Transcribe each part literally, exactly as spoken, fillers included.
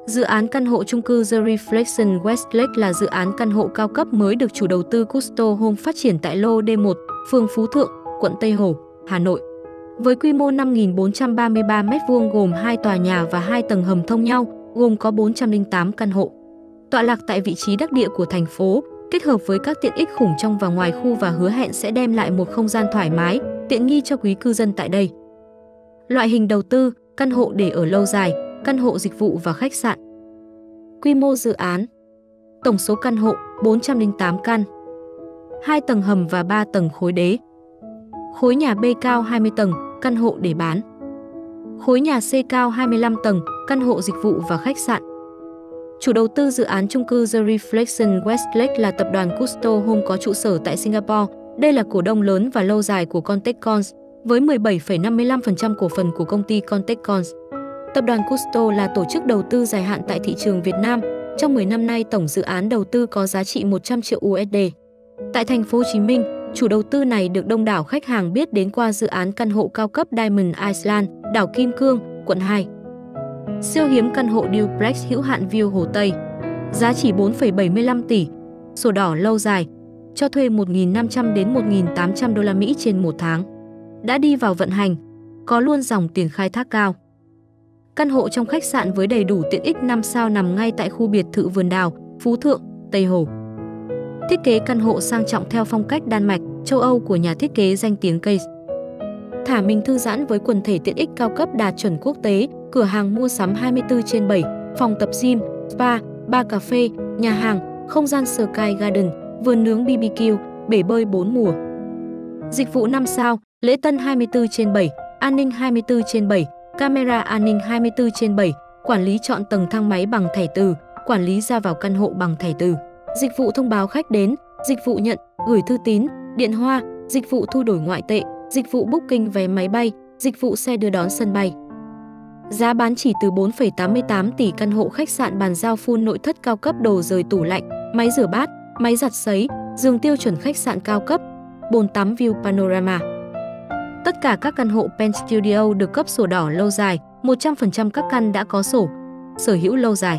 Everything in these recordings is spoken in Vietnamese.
Dự án căn hộ chung cư The Reflection Westlake là dự án căn hộ cao cấp mới được chủ đầu tư Gusto Home phát triển tại lô D một, phường Phú Thượng, quận Tây Hồ, Hà Nội. Với quy mô năm nghìn bốn trăm ba mươi ba mét vuông gồm hai tòa nhà và hai tầng hầm thông nhau, gồm có bốn trăm lẻ tám căn hộ. Tọa lạc tại vị trí đắc địa của thành phố, kết hợp với các tiện ích khủng trong và ngoài khu và hứa hẹn sẽ đem lại một không gian thoải mái, tiện nghi cho quý cư dân tại đây. Loại hình đầu tư, căn hộ để ở lâu dài, căn hộ dịch vụ và khách sạn. Quy mô dự án. Tổng số căn hộ bốn trăm lẻ tám căn. hai tầng hầm và ba tầng khối đế. Khối nhà B cao hai mươi tầng, căn hộ để bán. Khối nhà C cao hai mươi lăm tầng, căn hộ dịch vụ và khách sạn. Chủ đầu tư dự án chung cư The Reflection Westlake là tập đoàn Gusto Home có trụ sở tại Singapore. Đây là cổ đông lớn và lâu dài của Contact Cons, với mười bảy phẩy năm mươi lăm phần trăm cổ phần của công ty Contact Cons. Tập đoàn Gusto là tổ chức đầu tư dài hạn tại thị trường Việt Nam. Trong mười năm nay, tổng dự án đầu tư có giá trị một trăm triệu u ét đê. Tại thành phố Hồ Chí Minh, chủ đầu tư này được đông đảo khách hàng biết đến qua dự án căn hộ cao cấp Diamond Island, đảo Kim Cương, quận hai. Siêu hiếm căn hộ duplex hữu hạn view Hồ Tây. Giá chỉ bốn phẩy bảy mươi lăm tỷ, sổ đỏ lâu dài, cho thuê một nghìn năm trăm đến một nghìn tám trăm đô la Mỹ trên một tháng. Đã đi vào vận hành, có luôn dòng tiền khai thác cao. Căn hộ trong khách sạn với đầy đủ tiện ích năm sao nằm ngay tại khu biệt thự Vườn Đào, Phú Thượng, Tây Hồ. Thiết kế căn hộ sang trọng theo phong cách Đan Mạch, châu Âu của nhà thiết kế danh tiếng Case. Thả mình thư giãn với quần thể tiện ích cao cấp đạt chuẩn quốc tế, cửa hàng mua sắm hai mươi tư trên bảy, phòng tập gym, spa, bar cà phê, nhà hàng, không gian Sky Garden, vườn nướng bê bê kiu, bể bơi bốn mùa. Dịch vụ năm sao, lễ tân hai mươi tư trên bảy, an ninh hai mươi tư trên bảy, camera an ninh hai mươi tư trên bảy, quản lý chọn tầng thang máy bằng thẻ từ, quản lý ra vào căn hộ bằng thẻ từ. Dịch vụ thông báo khách đến, dịch vụ nhận, gửi thư tín, điện hoa, dịch vụ thu đổi ngoại tệ, dịch vụ booking vé máy bay, dịch vụ xe đưa đón sân bay. Giá bán chỉ từ bốn phẩy tám mươi tám tỷ. Căn hộ khách sạn bàn giao full nội thất cao cấp, đồ rời tủ lạnh, máy rửa bát, máy giặt sấy, giường tiêu chuẩn khách sạn cao cấp, bồn tắm view panorama. Tất cả các căn hộ Pen Studio được cấp sổ đỏ lâu dài, một trăm phần trăm các căn đã có sổ sở hữu lâu dài.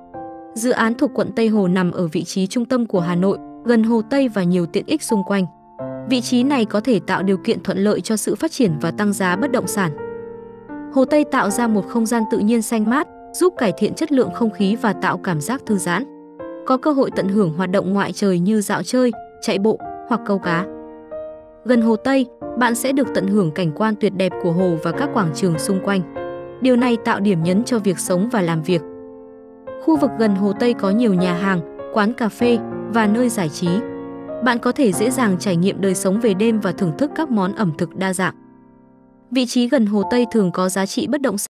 Dự án thuộc quận Tây Hồ nằm ở vị trí trung tâm của Hà Nội, gần Hồ Tây và nhiều tiện ích xung quanh. Vị trí này có thể tạo điều kiện thuận lợi cho sự phát triển và tăng giá bất động sản. Hồ Tây tạo ra một không gian tự nhiên xanh mát, giúp cải thiện chất lượng không khí và tạo cảm giác thư giãn. Có cơ hội tận hưởng hoạt động ngoại trời như dạo chơi, chạy bộ hoặc câu cá. Gần Hồ Tây, bạn sẽ được tận hưởng cảnh quan tuyệt đẹp của hồ và các quảng trường xung quanh. Điều này tạo điểm nhấn cho việc sống và làm việc. Khu vực gần Hồ Tây có nhiều nhà hàng, quán cà phê và nơi giải trí. Bạn có thể dễ dàng trải nghiệm đời sống về đêm và thưởng thức các món ẩm thực đa dạng. Vị trí gần Hồ Tây thường có giá trị bất động sản